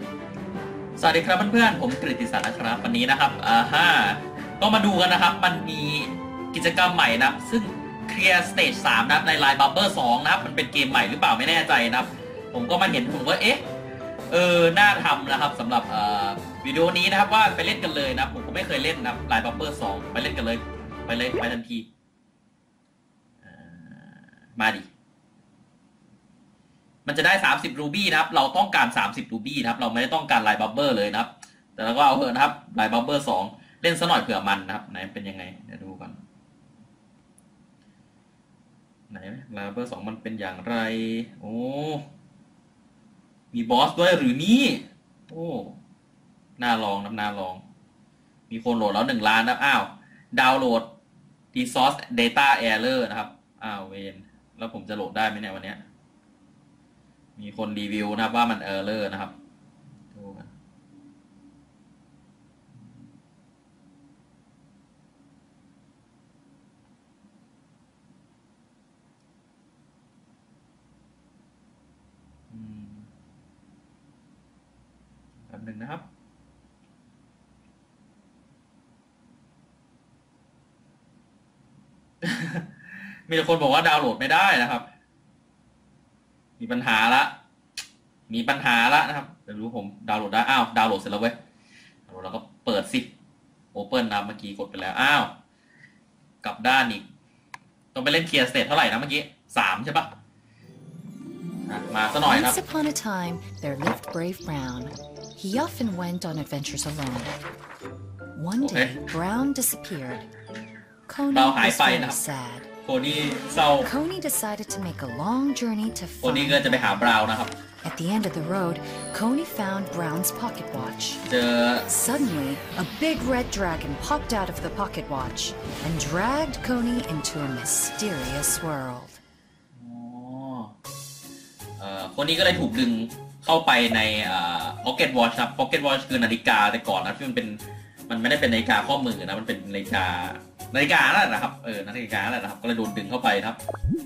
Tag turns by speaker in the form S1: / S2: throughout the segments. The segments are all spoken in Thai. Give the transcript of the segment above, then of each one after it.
S1: สวัสดีครับเพื่อนๆผมกฤติศักดิ์นะครับวันนี้นะครับก็มาดูกันนะครับมันมีกิจกรรมใหม่นะซึ่งเคลียร์สเตจ3นะใน Line Bubble 2นะครับมันเป็นเกมใหม่หรือเปล่าไม่แน่ใจนะครับผมก็มาเห็นผมว่าน่าทำนะครับสำหรับวิดีโอนี้นะครับว่าไปเล่นกันเลยนะผมก็ไม่เคยเล่นนะ Line Bubble 2ไปเล่นกันเลยไปทันทีมาดิมันจะได้30รูบี้นะครับเราต้องการ30รูบี้นะครับเราไม่ได้ต้องการไลน์บับเบอร์เลยนะครับแต่เราก็เอาเถอะนะครับไลน์บับเบอร์2เล่นซะหน่อยเผื่อมันนะครับไหนเป็นยังไงเดี๋ยวดูก่อนไหนไลน์บับเบอร์2มันเป็นอย่างไรโอ้มีบอสด้วยหรือนี่โอ้น่าลองนะน่าลองมีคนโหลดแล้ว1 ล้านนะอ้าวดาวน์โหลด resource data error นะครับอ้าวเวนแล้วผมจะโหลดได้ไหมเนี่ยวันนี้มีคนรีวิวนะครับว่ามันเออร์เลอร์นะครับดูกันแป๊บหนึ่งนะครับมีคนบอกว่าดาวน์โหลดไม่ได้นะครับมีปัญหาละนะครับเดี๋ยวรู้ผมดาวน์โหลดได้อ้าวดาวน์โหลดเสร็จแล้วเว้ยเราก็เปิดสิโอเปิลนะเมื่อกี้กดไปแล้วอ้าวกลับด้านอีกต้องไปเล่นเคลียร์สเตจเท่าไหร่นะเมื่อกี้3ใช่ปะมาซะหน่อยครับ
S2: Once upon a time there lived brave Brown. He often went on adventures alone. One day Brown disappeared. Coney was very sad.
S1: โคนี่เศร้า
S2: Coney decided to make a long journey to
S1: โคนี่ก็จะไปหาบราวน์นะครับ
S2: At the end of the road, Coney found Brown's pocket watch.
S1: เจอ
S2: Suddenly, a big red dragon popped out of the pocket watch and dragged Coney into a mysterious world.
S1: คนนี้ก็เลยถูกดึงเข้าไปในPocket Watch ครับ Pocket Watch คือนาฬิกาแต่ก่อนนะที่มันไม่ได้เป็นนาฬิกาข้อมือนะมันเป็นนาฬิกานั่นแหละครับนาฬิกานั่นแหละนะครับก็เลยโดนดึงเข้าไปครับ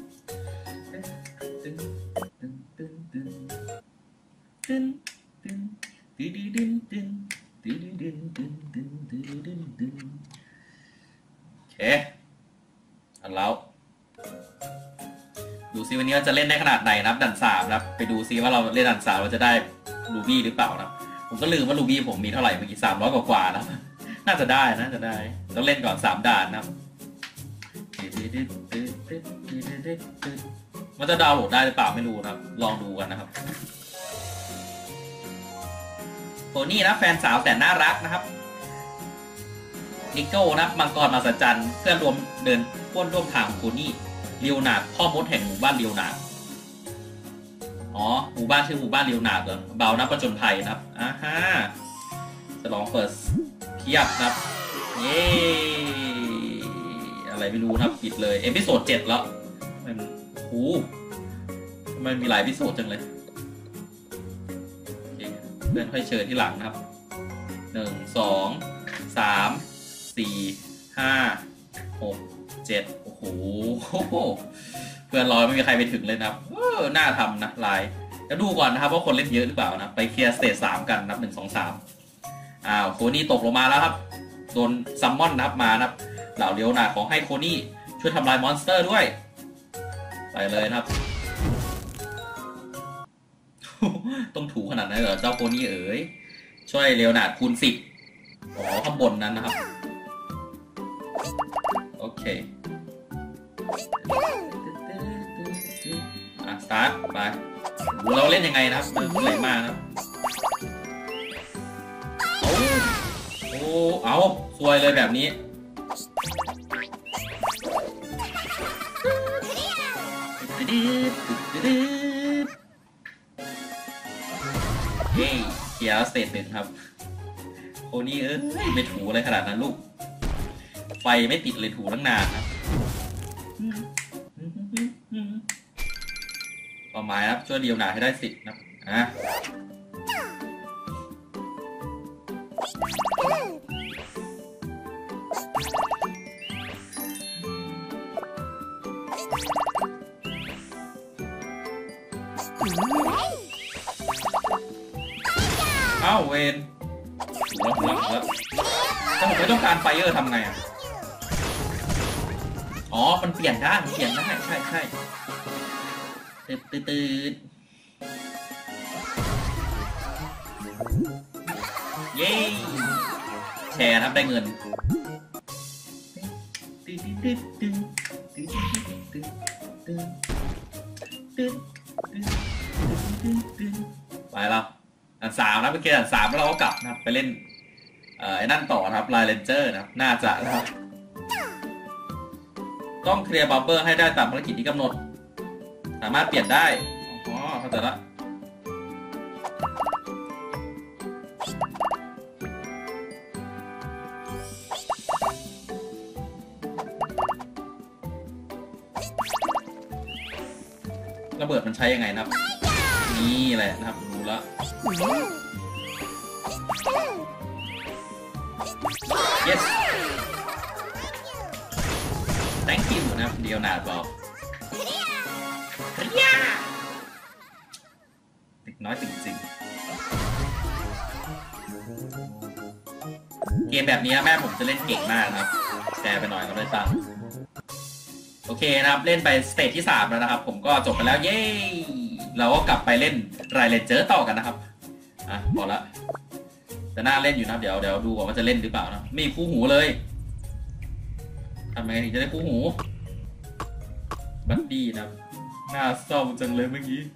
S1: โอเคอันแล้วดูซิวันนี้เราจะเล่นได้ขนาดไหนนะครับด่าน3นะครับไปดูซิว่าเราเล่นด่าน3เราจะได้รูบี้หรือเปล่านะผมก็ลืมว่ารูบี้ผมมีเท่าไหร่เมื่อกี้300กว่านะน่าจะได้ต้องเล่นก่อน3ด่านนะครับมันจะดาวน์โหลดได้หรือเปล่าไม่รู้นะครับลองดูกันนะครับโทนี่นะแฟนสาวแสนน่ารักนะครับนิโก้นะมังกรมาสัจจันเพื่อนร่วมทางของโทนี่เลียวนาร์ดพ่อมดแห่งหมู่บ้านเลียวนาร์ดหมู่บ้านชื่อหมู่บ้านเลียวนาร์ดเหรอเบานักประจนภัยนะครับจะลองเปิดเทียบนะครับเย้อะไรไม่รู้นะครับปิดเลยเอพิโซด7แล้วมันมันมีหลายเอพิโซดจังเลยเพื่อนค่อยเชิญที่หลังนะครับ1 2 3 4 5 6 7โอ้โหเพื่อนรอไม่มีใครไปถึงเลยนะครับน่าทำนะไลน์แล้วดูก่อนนะครับว่าคนเล่นเยอะหรือเปล่านะไปเคลียร์สเตจ3กันนับ1 2 3โคนี่ตกลงมาแล้วครับโดนซัมมอนนะครับมานะครับเหล่าเลียวนาขอให้โคนี่ช่วยทำลายมอนสเตอร์ด้วยไปเลยนะครับต้องถูขนาดนั้นเหรอเจ้าโคนี่เอ๋ยช่วยเลียวนาคูณ10ข้างบนนั้นนะครับโอเคสตาร์ทไปดูเราเล่นยังไงนะครับไหลมากนะเอาซวยเลยแบบนี้เฮ้ยเกียร์สเตจ1ครับโคนี่ไม่ถูอะไรขนาดนั้นลูกไฟไม่ติดเลยถูตั้งนานครับต่อมาครับช่วยเดียวหนาให้ได้10นะอ้าวเวนถูกแล้วถ้าผมไม่ต้องการไฟเออร์ทำไงอ่ะอ๋อมันเปลี่ยนได้ใช่ตื่นเย้แชร์ครับได้เงินไปแล้วอัน 3นะเมื่อกี้อัน 3แล้วเราก็กลับนะครับไปเล่นไอ้นั่นต่อนะครับไลน์เรนเจอร์นะครับน่าจะนะครับต้องเคลียร์บัฟเฟอร์ให้ได้ตามภารกิจที่กำหนดสามารถเปลี่ยนได้อ๋อเข้าใจละระเบิดมันใช้ยังไงนะครับนี่แหละนะครับรู้แล้ว yes thank you นะครับเดียวนาดบอกเด็กน้อยจริงๆเกมแบบนี้แม่ผมจะเล่นเก่งมากนะครับแชร์ไปหน่อยก็ได้ตังค์โอเคนะครับเล่นไปสเตจที่3แล้วนะครับผมก็จบไปแล้วเย้เราก็กลับไปเล่นไรเลนเจอร์ต่อกันนะครับพอละแต่น่าเล่นอยู่นะเดี๋ยวดูว่าจะเล่นหรือเปล่านะไม่มีคู่หูเลยทำไงถึงจะได้คู่หูบัดดี้นะน่าเศร้าจังเลยเมื่อกี้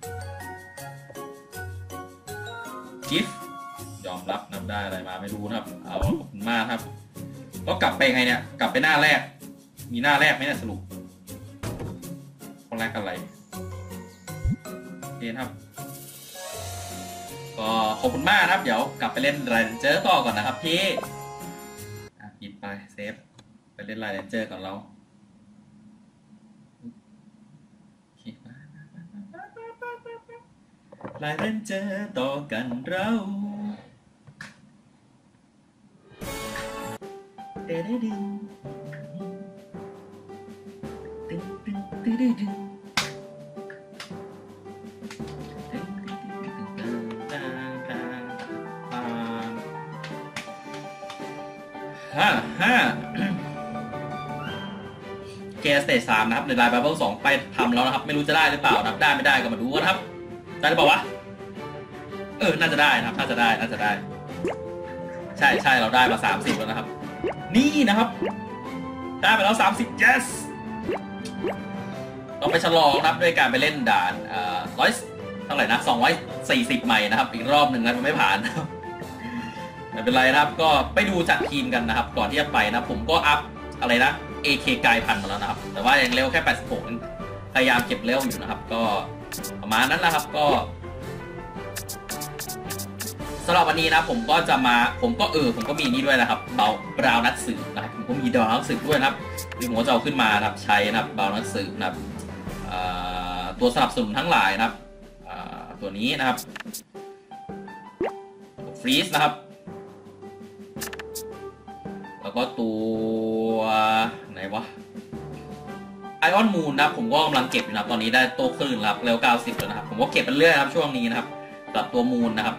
S1: กิฟยอมรับนำได้อะไรมาไม่รู้นะครับเอาขอบคุณมากครับก็กลับไปไงเนี่ยกลับไปหน้าแรกมีหน้าแรกไหมเนี่ยสรุปคนแรกอะไรโอเคครับก็ขอบคุณมากครับเดี๋ยวกลับไปเล่นไรเดนเจอร์ต่อก่อนนะครับพี่ปิดไปเซฟไปเล่นไรเดนเจอร์ก่อนเราไรเดนเจอร์ต่อกันเราเด้ดึงเกสเตจ3นะครับในไลน์บับเบิ้ล2ไปทำแล้วนะครับไม่รู้จะได้หรือเปล่านะครับได้ไม่ได้ก็มาดูกันครับได้หรือเปล่าวะน่าจะได้นะครับน่าจะได้ใช่เราได้มา30แล้วนะครับนี่นะครับได้ไปแล้ว30 yes ต้องไปฉลองนะครับด้วยการไปเล่นด่าน100เท่าไหร่นะ240ใหม่นะครับอีกรอบหนึ่งนะมันไม่ผ่านนะครับไม่เป็นไรนะครับก็ไปดูจัดทีมกันนะครับก่อนที่จะไปนะผมก็อัพอะไรนะ AK ไกลพันมาแล้วนะครับแต่ว่ายังเร็วแค่86พยายามเก็บเร็วอยู่นะครับก็ประมาณนั้นแหละครับก็สำหรับวันนี้นะผมก็มีนี่ด้วยนะครับบราวนัทสืบนะครับผมก็มีดาวนัทสืบด้วยนะครับที่ผมจะเอาขึ้นมานะครับใช้นะครับบราวนัทสืบนะครับตัวสนับสนุนทั้งหลายนะครับตัวนี้นะครับฟรีซนะครับแล้วก็ตัวไหนวะไอออนมูนนะครับผมก็กำลังเก็บอยู่นะครับตอนนี้ได้โตคลื่นแล้วเร็ว90แล้วนะครับผมก็เก็บไปเรื่อยครับช่วงนี้นะครับสำหรับตัวมูนนะครับ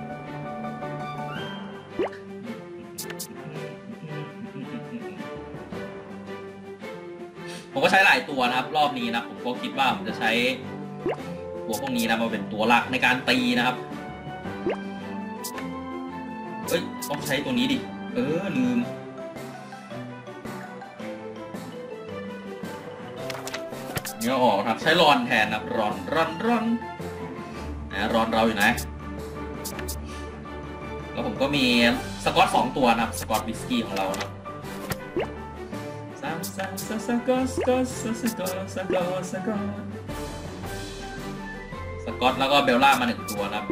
S1: ผมก็ใช้หลายตัวนะครับรอบนี้นะผมก็คิดว่าผมจะใช้ตัวพวกนี้นะมาเป็นตัวหลักในการตีนะครับต้องใช้ตัวนี้ดิลืมเนี่ยออกครับใช้รอนแทนนะรอนเราอยู่ไหนแล้วผมก็มีสกอต2ตัวนะครับสกอตวิสกี้ของเรานะสกอตแล้วก็เบลล่ามา1ตัวนะครับ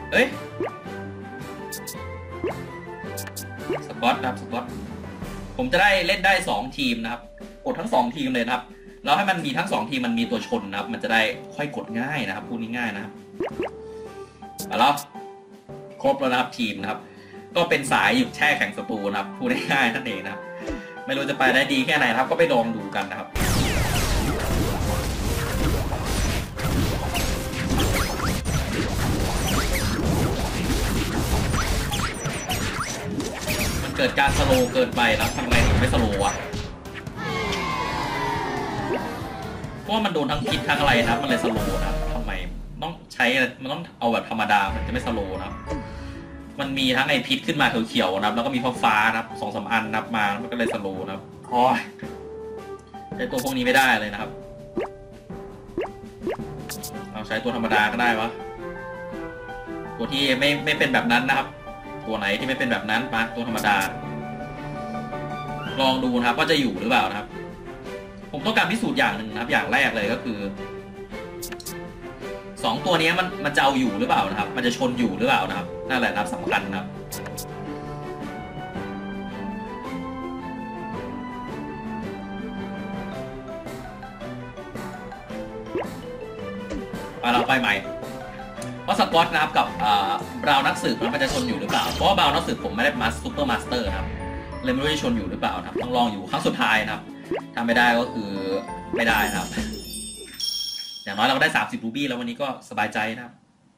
S1: สกอตนะครับสกอตผมจะได้เล่นได้2ทีมนะครับกดทั้ง2ทีมเลยนะครับแล้วให้มันมีทั้ง2ทีมมันมีตัวชนนะครับมันจะได้ค่อยกดง่ายนะครับพูดง่ายๆนะครับแล้วครบแล้วนะครับทีมนะครับก็เป็นสายหยุดแช่แข็งศัตรูนะครับพูดง่ายๆนั่นเองนะครับไม่รู้จะไปได้ดีแค่ไหนนะครับก็ไปลองดูกันนะครับกิดการสโลว์เกินไปแล้วทำไมถึงไม่สโลว์วะเพราะว่ามันโดนทั้งพิษทั้งอะไรนะมันเลยสโลว์นะทำไมต้องใช้มันต้องเอาแบบธรรมดามันจะไม่สโลว์นะมันมีทั้งไอพิษขึ้นมาเขียวๆนะแล้วก็มีฟ้าๆนะ2-3 อันนับมามันก็เลยสโลว์นะโอ้ยใช้ตัวพวกนี้ไม่ได้เลยนะครับเราใช้ตัวธรรมดาก็ได้วะตัวที่ไม่เป็นแบบนั้นนะครับตัวไหนที่ไม่เป็นแบบนั้นมาตัวธรรมดาลองดูนะครับว่าจะอยู่หรือเปล่านะครับผมต้องการพิสูจน์อย่างหนึ่งนะครับอย่างแรกเลยก็คือ2ตัวนี้มันจะเอาอยู่หรือเปล่านะครับมันจะชนอยู่หรือเปล่านะครับนั่นแหละนะครับสำคัญนะครับเราไปใหม่ว่าสกอตนะครับกับบราวนักสืบมันจะชนอยู่หรือเปล่าเพราะว่าบราวนักสืบผมไม่ได้มาซูเปอร์มาสเตอร์ครับเลยไม่รู้จะชนอยู่หรือเปล่านะครับต้องลองอยู่ครั้งสุดท้ายนะครับทำไม่ได้ก็คือไม่ได้นะครับอย่างน้อยเราก็ได้30 รูบี้แล้ววันนี้ก็สบายใจนะครับ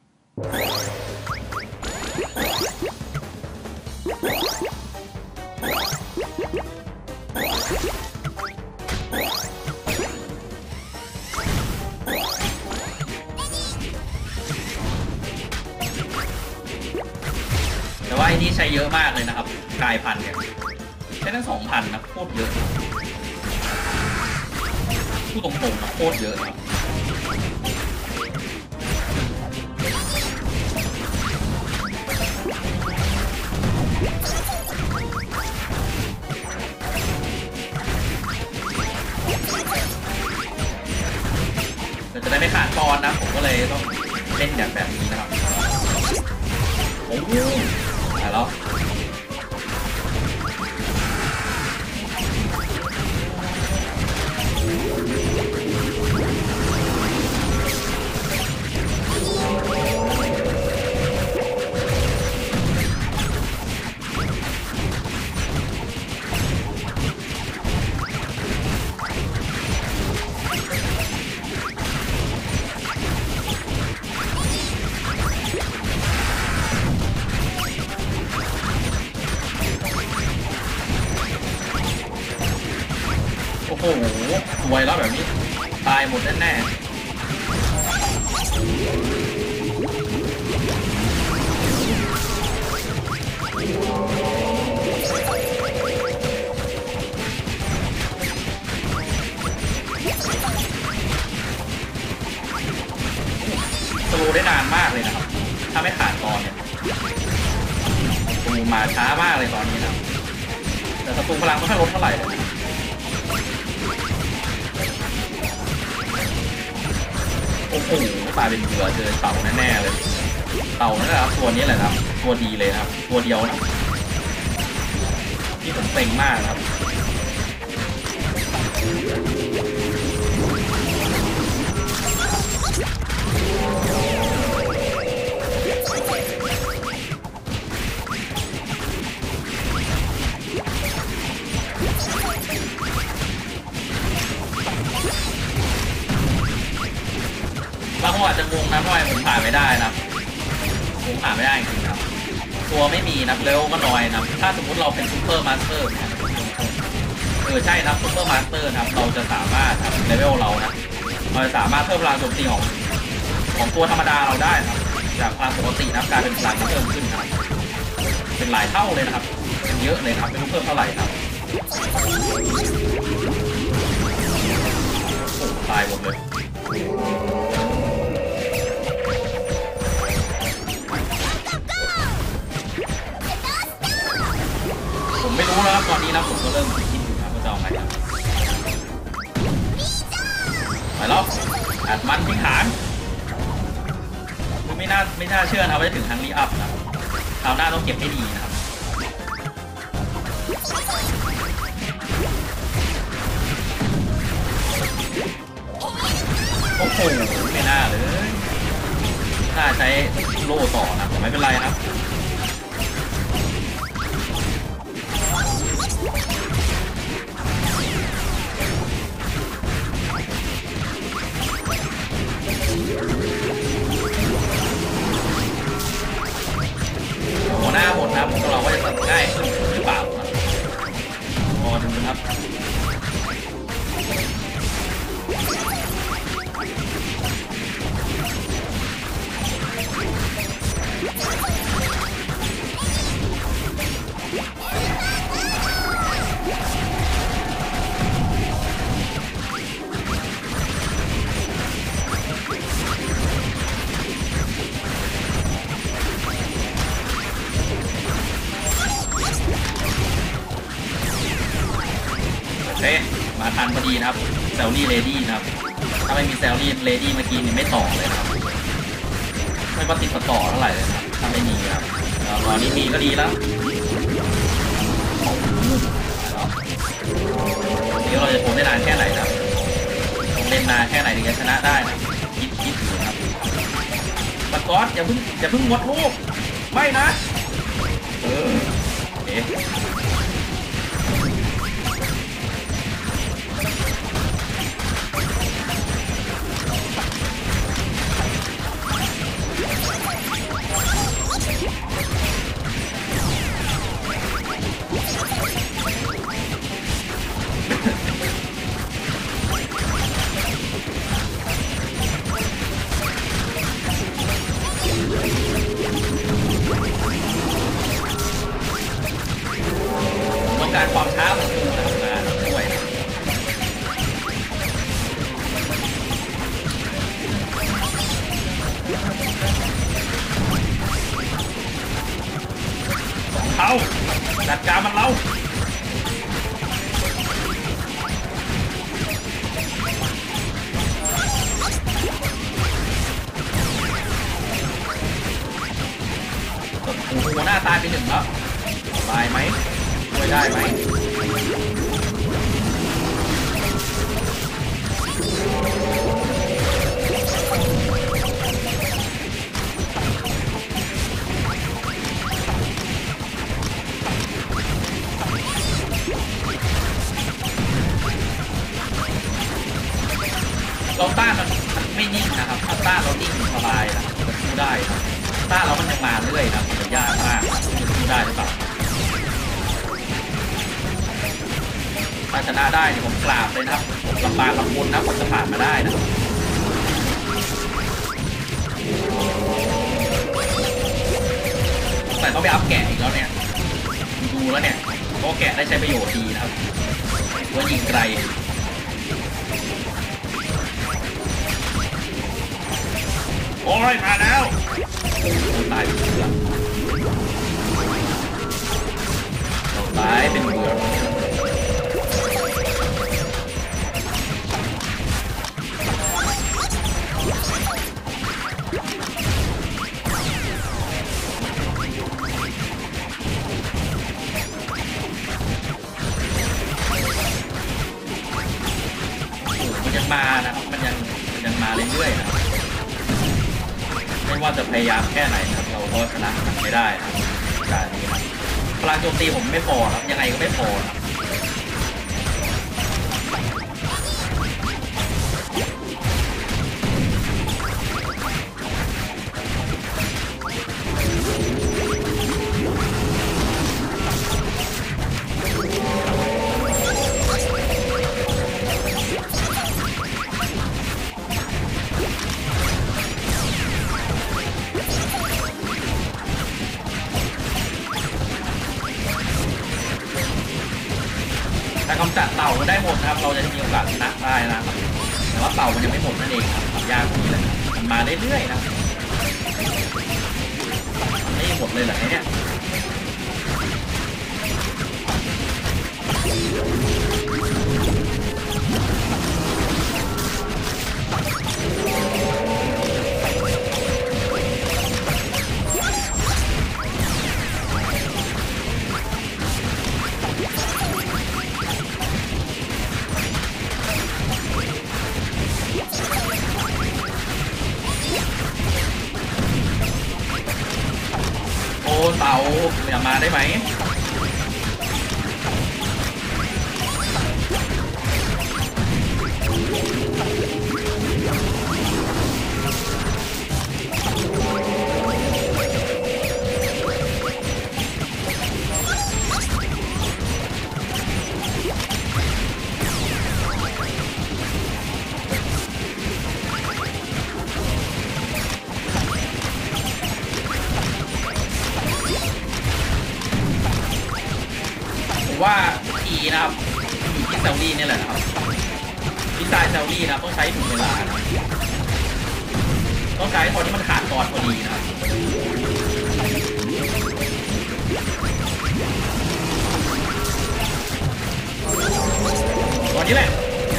S1: แต่ว่าไอ้นี่ใช้เยอะมากเลยนะครับกลายพันธุ์เนี่ยใช้ทั้ง 2,000 นะโคตรเยอะพูดตรงๆนะโคตรเยอะนะจะได้ไม่ขาดตอนนะผมก็เลยต้องเล่นแบบนี้นะครับโอ้โหแล้วโอ้โหสวยแล้วแบบนี้ตายหมดแน่ๆสโลว์ได้นานมากเลยนะครับถ้าไม่ขาดตอนเนี่ยตูมาช้ามากเลยตอนนี้นะแต่ศัตรูพลังไม่ค่อยลดเท่าไหร่เลยโอ้โหตายเป็นเหยื่อเจอเต่าแน่ๆเลยเต่านั่นแหละครับตัวนี้แหละครับตัวดีเลยครับตัวเดียวนะที่ผมเต็งมากครับบางคนอาจจะงงนะว่าผมผ่านไม่ได้นะผมผ่านไม่ได้จริงๆครับตัวไม่มีนะเร็วก็น้อยนะถ้าสมมุติเราเป็นซูเปอร์มาสเตอร์ใช่นะซูเปอร์มาสเตอร์นะครับเราจะสามารถเลเวลเรานะเราจะสามารถเพิ่มพลังโจมตีของตัวธรรมดาเราได้นะจากพลังปกตินะกลายเป็นพลังที่เพิ่มขึ้นนะเป็นหลายเท่าเลยนะครับเป็นเยอะเลยครับไม่รู้เพิ่มเท่าไหร่ครับโอ้ตายหมดเลยผมไม่รู้นะครับตอนนี้นะผมก็เริ่มคิดอยู่นะว่าจะเอาไงไปแล้วอัดมันทิ้งหางไม่น่าเชื่อนะว่าจะถึงทางรีอัพนะคราวหน้าต้องเก็บให้ดีนะครับโอ้โหไม่น่าเลยน่าใช้โล่ต่อนะแต่ไม่เป็นไรครับหัวหน้าหมดนะพวกเราก็จะง่ายขึ้นหรือเปล่ามาทันพอดีนะครับแซลลี่เลดี้นะครับถ้าไม่มีแซลลี่เลดี้เมื่อกี้นี่ไม่ต่อเลยครับไม่ปฏิปต่อเท่าไหร่เลยครับถ้าไม่มีครับตอนนี้มีก็ดีแล้วเดี๋ยวเราจะทนได้นานแค่ไหนครับเล่นนานแค่ไหนถึงจะชนะได้นะคิดครับสกอตอย่าเพิ่งหมดลูกไม่นะเอ๊ะการความช้าของกูนะด้วยเอาจัดการมันเราหัวหน้าตายไปหนึ่งแล้วตายไหมช่วยได้ไหมเราต้านมันไม่นิ่งนะครับถ้าต้านเรานิ่งสบายนะจะสู้ได้ครับต้านเรามันยังมาเรื่อยนะมันยากมากจะสู้ได้หรือเปล่าถ้าชนะได้เนี่ยผมกราบเลยนะครับลำบากลำบนนะผมจะผ่านมาได้นะแต่ต้องไปอัพแกะอีกแล้วเนี่ยดูแล้วเนี่ยเพราะแกะได้ใช้ประโยชน์ดีนะครับว่ายิงไกลโอ้ยมาแล้วตายเป็นเบื่อเราตายเป็นเบื่อมันยังมานะครับมันยังมาเรื่อยๆนะไม่ว่าจะพยายามแค่ไหนนะครับเราก็ชนะมันไม่ได้นะการนี้นะพลังโจมตีผมไม่พอครับยังไงก็ไม่พอนะถ้ากำจัดเต่าได้หมดนะครับเราจะมีโอกาสชนะได้นะครับแต่ว่าเต่ามันยังไม่หมดนั่นเองครับยากตรงนี้แหละมันมาเรื่อยๆนะไม่หมดเลยเหรอเนี่ยเต่าอย่ามาได้ไหมว่าอีนะครับอยู่ที่แซลลี่นี่แหละนะครับวิสัยแซลลี่นะต้องใช้ถูกเวลานะต้องใช้ตอนที่มันขาดก่อนพอดีนะครับนี้แหละ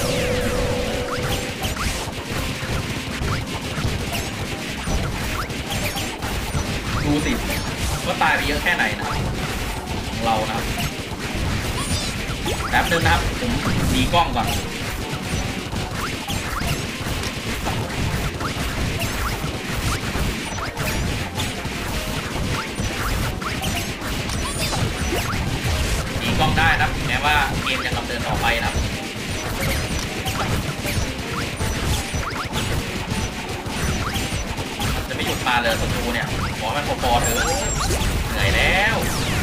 S1: ดูสิว่าตายไปเยอะแค่ไหนนะครับของเรานะครับแป๊บนึงนะครับผมดีกล้องก่อนดีกล้องได้นะครับถึงแม้ว่าเกมยังดำเนินต่อไปนะครับจะไม่หยุดมาเลยศัตรูเนี่ยขอมันพอๆเถอะเหนื่อยแล้ว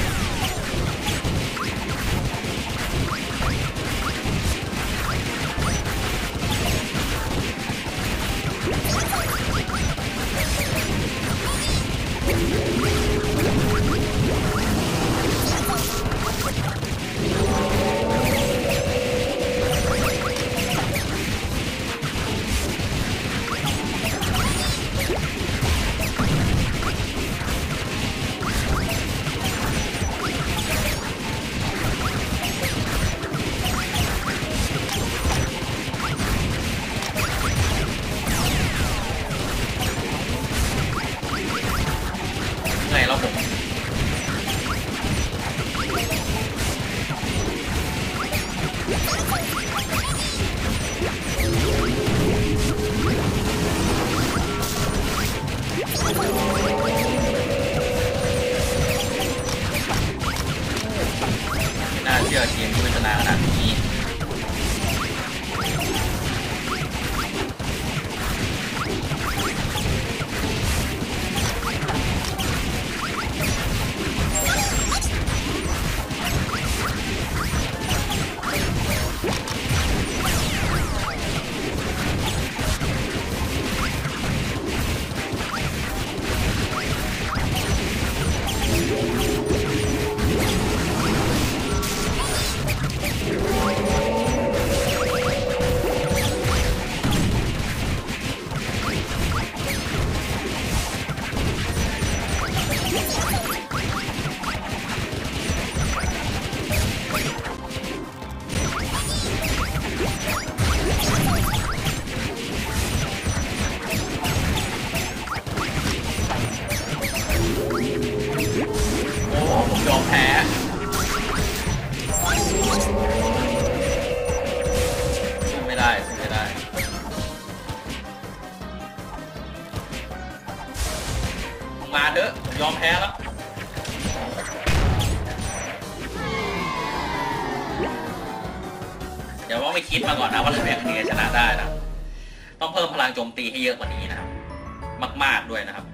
S1: แล้วผมน่าเชื่อเกมที่มันจะนานขนาดนี้ยอมแพ้สู้ไม่ได้มาเถอะยอมแพ้แล้วเดี๋ยวว่าไม่คิดมาก่อนนะว่าเราแบบนี้ชนะได้นะต้องเพิ่มพลังโจมตีให้เยอะกว่านี้นะครับมากๆด้วยนะครับ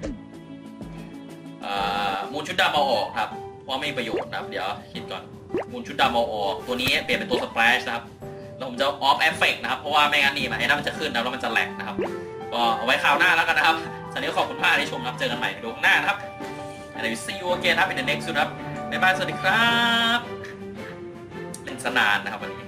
S1: มูลชุดดำเอาออกครับเพราะไม่มีประโยชน์นะครับเดี๋ยวคิดก่อนมูลชุดดำเอาออกตัวนี้เปลี่ยนเป็นตัวสเปรชนะครับแล้วผมจะออฟเอฟเฟกต์นะครับเพราะว่าไม่งั้นนี่ไอ้นั่นมันจะขึ้นนะแล้วมันจะแหลกนะครับก็เอาไว้คราวหน้าแล้วกันนะครับสวัสดีขอบคุณมากที่ชมครับเจอกันใหม่ในดูหน้านะครับ and I will see you again ครับ in the next ครับบ๊ายบายสวัสดีครับเล่นสนานนะครับวันนี้